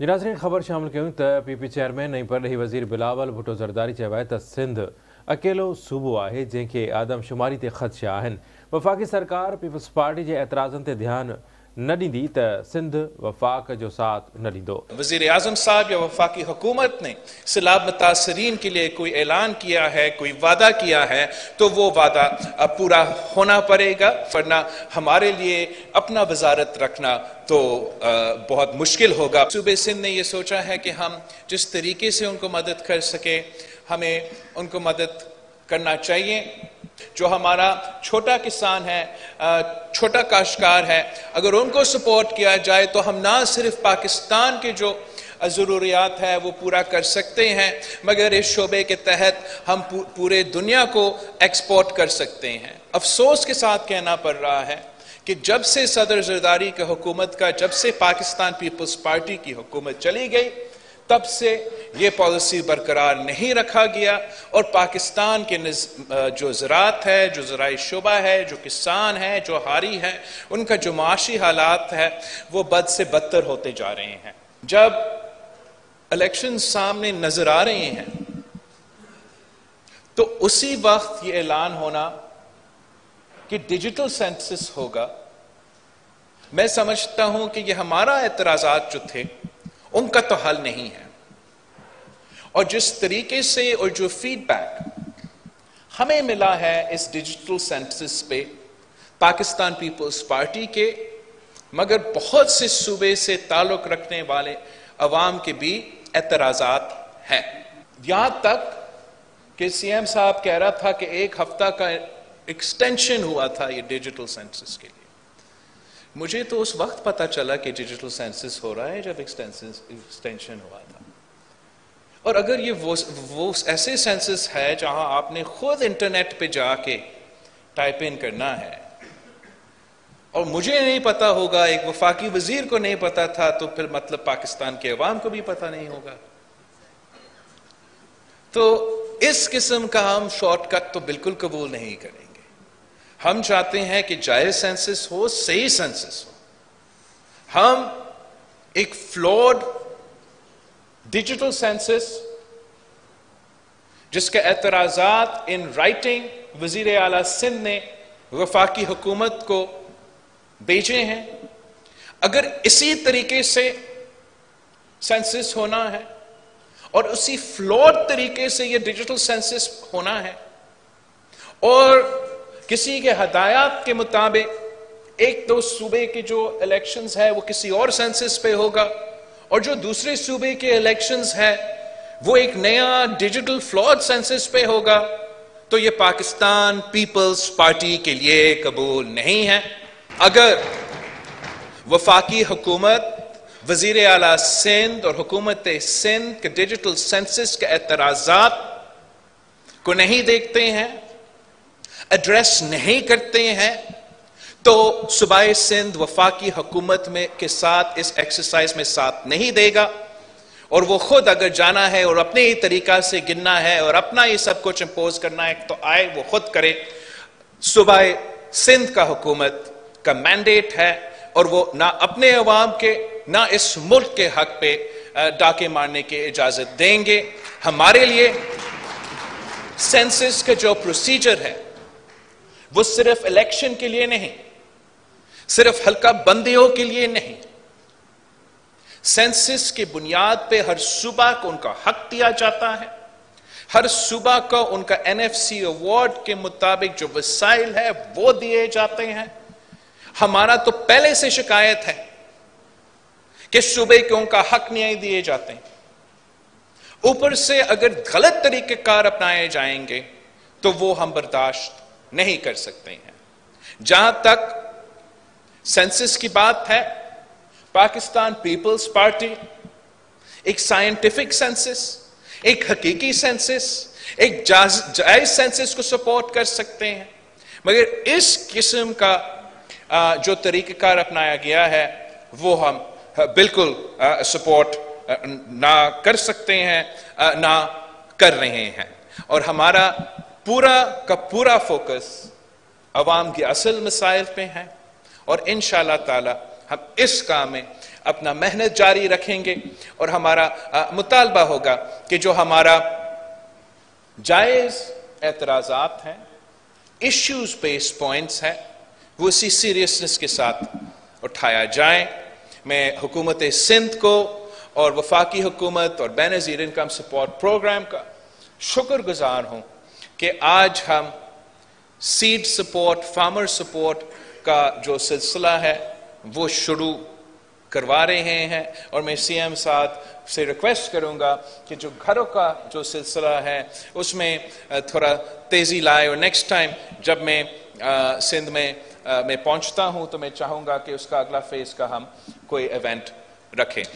नाज़रीन ख़बर शामिल कयूं त पीपी चेयरमैन ऐं परॾेही वज़ीर बिलावल भुट्टो ज़रदारी चयो आहे त सिंध अकेलो सूबो आहे जंहिंखे आदमशुमारी ते ख़दशा आहिनि। वफ़ाक़ी सरकार पीपल्स पार्टी जे एतराज़नि ते ध्यानु न ॾींदी त सिंध वफ़ाक़ जो साथ न ॾींदो। वज़ीर आज़म साहब या वफ़ाक़ी हुकूमत ने सैलाब मुतासरीन के लिए कोई ऐलान किया है, कोई वादा किया है, तो वो वादा पूरा होना पड़ेगा, वरना हमारे लिए अपना वजारत रखना तो बहुत मुश्किल होगा। सूबे सिंध ने ये सोचा है कि हम जिस तरीके से उनको मदद कर सके हमें उनको मदद करना चाहिए। जो हमारा छोटा किसान है, छोटा काश्तकार है, अगर उनको सपोर्ट किया जाए तो हम ना सिर्फ पाकिस्तान के जो ज़रूरियात है वो पूरा कर सकते हैं, मगर इस शोबे के तहत हम पूरे दुनिया को एक्सपोर्ट कर सकते हैं। अफसोस के साथ कहना पड़ रहा है कि जब से सदर ज़रदारी की हुकूमत का, जब से पाकिस्तान पीपल्स पार्टी की हुकूमत चली गई, तब से ये पॉलिसी बरकरार नहीं रखा गया और पाकिस्तान के जो ज़राअत है, जो ज़राई शोबा है, जो किसान है, जो हारी है, उनका जो माशी हालात है वो बद से बदतर होते जा रहे हैं। जब इलेक्शन सामने नजर आ रहे हैं तो उसी वक्त ये ऐलान होना कि डिजिटल सेंसस होगा, मैं समझता हूं कि ये हमारा एतराज़ात जो थे उनका तो हल नहीं है। और जिस तरीके से और जो फीडबैक हमें मिला है इस डिजिटल सेंसस पे पाकिस्तान पीपल्स पार्टी के, मगर बहुत से सूबे से ताल्लुक रखने वाले अवाम के भी एतराज़ात हैं। यहां तक कि सीएम साहब कह रहा था कि 1 हफ्ता का एक्सटेंशन हुआ था ये डिजिटल सेंसस के लिए। मुझे तो उस वक्त पता चला कि डिजिटल सेंसस हो रहा है जब एक्सटेंशन हुआ था। और अगर ये वो ऐसे सेंसस है जहां आपने खुद इंटरनेट पे जाके टाइप इन करना है और मुझे नहीं पता होगा, एक वफाकी वजीर को नहीं पता था, तो फिर मतलब पाकिस्तान के अवाम को भी पता नहीं होगा। तो इस किस्म का हम शॉर्टकट तो बिल्कुल कबूल नहीं करेंगे। हम चाहते हैं कि जायज सेंसस हो, सही सेंसस हो। हम एक फ्लॉड डिजिटल सेंसस जिसके एतराज़ात इन राइटिंग वजीर आला सिंध ने वफाकी हुकूमत को भेजे हैं, अगर इसी तरीके से सेंसस होना है और उसी फ्लॉड तरीके से ये डिजिटल सेंसस होना है और किसी के हदायत के मुताबिक एक दो सूबे के जो इलेक्शंस है वो किसी और सेंसस पे होगा और जो दूसरे सूबे के इलेक्शंस है वो एक नया डिजिटल फ्लॉड सेंसस पे होगा, तो ये पाकिस्तान पीपल्स पार्टी के लिए कबूल नहीं है। अगर वफाकी हुकूमत, वजीर आला सिंध और हुकूमत सिंध के डिजिटल सेंसस के एतराज़ात को नहीं देखते हैं, एड्रेस नहीं करते हैं, तो सूबाए सिंध वफाकी हुकूमत में के साथ इस एक्सरसाइज में साथ नहीं देगा। और वो खुद अगर जाना है और अपने ही तरीका से गिनना है और अपना ही सब कुछ इंपोज करना है तो आए, वो खुद करे। सूबाए सिंध का हुकूमत का मैंडेट है और वो ना अपने अवाम के ना इस मुल्क के हक पे डाके मारने की इजाजत देंगे। हमारे लिए सेंसस का जो प्रोसीजर है वो सिर्फ इलेक्शन के लिए नहीं, सिर्फ हल्का बंदियों के लिए नहीं, सेंसस की बुनियाद पे हर सूबा को उनका हक दिया जाता है। हर सूबा को उनका एनएफसी अवार्ड के मुताबिक जो वसाइल है वो दिए जाते हैं। हमारा तो पहले से शिकायत है कि सूबे को उनका हक नहीं दिए जाते। ऊपर से अगर गलत तरीकेकार अपनाए जाएंगे तो वो हम बर्दाश्त नहीं कर सकते हैं। जहां तक सेंसस की बात है, पाकिस्तान पीपल्स पार्टी एक साइंटिफिक सेंसस, एक हकीकी सेंसस, एक जायज सेंसस को सपोर्ट कर सकते हैं, मगर इस किस्म का जो तरीक़ाकार अपनाया गया है वो हम बिल्कुल सपोर्ट ना कर सकते हैं, ना कर रहे हैं। और हमारा पूरा का पूरा फोकस अवाम की असल मसाइल पे है और इंशाअल्लाह ताला हम इस काम में اپنا محنت جاری رکھیں گے اور ہمارا مطالبہ ہوگا کہ جو ہمارا جائز اعتراضات ہیں، ایشوز بیس پوائنٹس ہیں، وہ اسی سیریسنس کے ساتھ اٹھایا جائیں۔ میں حکومت سندھ کو اور وفاقی حکومت اور بے نظیر انکم سپورٹ پروگرام کا شکر گزار ہوں کہ آج ہم سیڈ سپورٹ، فارمر سپورٹ کا جو سلسلہ ہے وہ شروع کروا رہے ہیں، اور میں سی ایم صاحب سے ریکویسٹ کروں گا کہ جو گھروں کا جو سلسلہ ہے اس میں تھوڑا تیزی لائے، اور نیکسٹ ٹائم جب میں سندھ میں پہنچتا ہوں تو میں چاہوں گا کہ اس کا اگلا فیز کا ہم کوئی ایونٹ رکھیں۔